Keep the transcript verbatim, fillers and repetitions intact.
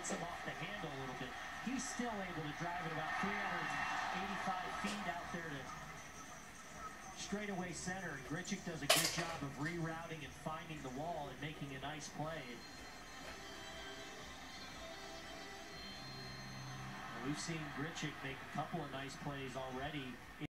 gets him off the handle a little bit. He's still able to drive it about three hundred eighty-five feet out there to straightaway center. Grichuk does a good job of rerouting and finding the wall and making a nice play. And we've seen Grichuk make a couple of nice plays already.